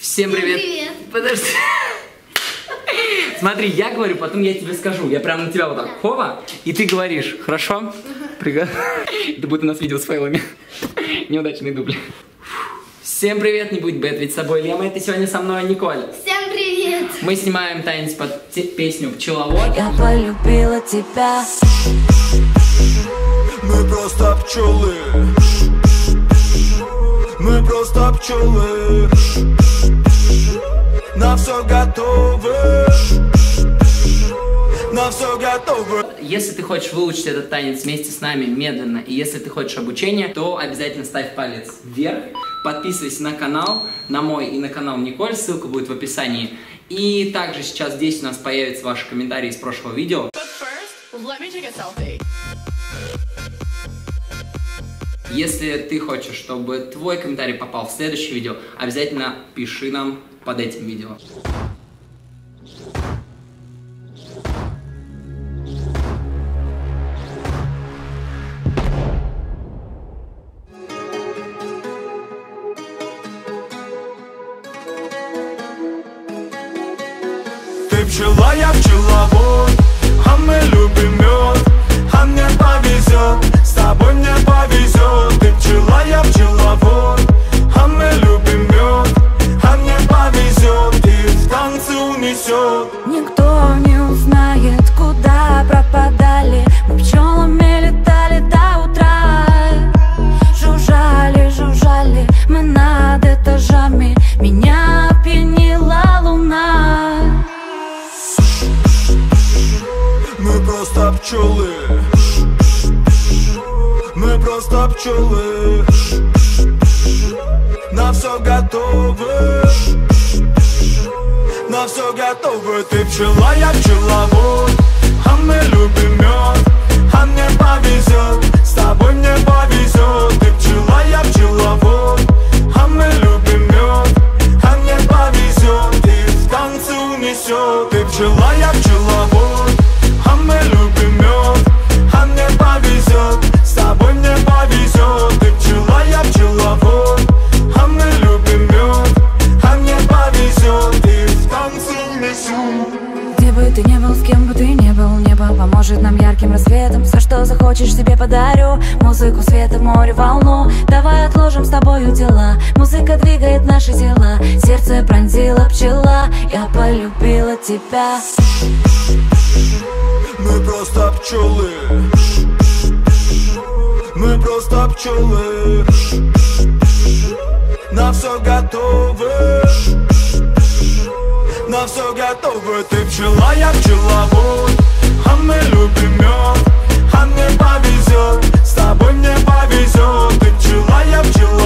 Всем привет. Привет. Подожди. Смотри, я говорю, потом я тебе скажу. Я прям на тебя вот так, хова, и ты говоришь, хорошо? Это будет у нас видео с фейлами. Неудачный дубль. Всем привет, не будь бэт, ведь с собой Лема, это сегодня со мной Николь. Всем привет. Мы снимаем танец под песню «Пчеловод». Я полюбила тебя. Мы просто пчелы. Мы просто пчелы. На все готовы. На все готовы. Если ты хочешь выучить этот танец вместе с нами медленно, и если ты хочешь обучения, то обязательно ставь палец вверх, подписывайся на канал, на мой и на канал Николь, ссылка будет в описании. И также сейчас здесь у нас появятся ваши комментарии из прошлого видео. Если ты хочешь, чтобы твой комментарий попал в следующее видео, обязательно пиши нам под этим видео. Ты пчела, я пчеловод, а мы любим мед, а мне повезет, с тобой мне повезет. Ты пчела, я пчеловод, а мы любим мед, а мне повезет, и в танцы унесет. Никто не узнает, куда пропадали. Мы пчелами летали до утра. Жужжали, жужжали мы над этажами. Меня опьянила луна. Мы просто пчелы. Мы просто пчелы. На все готовы. На все готовы. Ты пчела, я пчеловод, а мы любим мед, а мне повезет, с тобой мне повезет. Ты пчела, я пчеловод, а мы любим мед, а мне повезет, и в танцы унесет. Ты пчела, я пчеловод, а мы любим мед, а мне повезет, с тобой мне повезет. Ты пчела, я пчеловод, а мы любим мед, а мне повезет, и в танцы унесет. Где бы ты ни был, с кем бы ты ни был, небо поможет нам ярким рассветом. Все, что захочешь, себе подарю. Музыку, света, море, волну. Давай отложим с тобою дела. Музыка двигает наши тела. Сердце пронзила пчела. Я полюбила тебя. Мы просто пчелы. Мы просто пчелы. На все готовы. На все готовы. Ты пчела, я пчеловод, а мы любим мед, а мне повезет, с тобой мне повезет. Ты пчела, я пчеловод,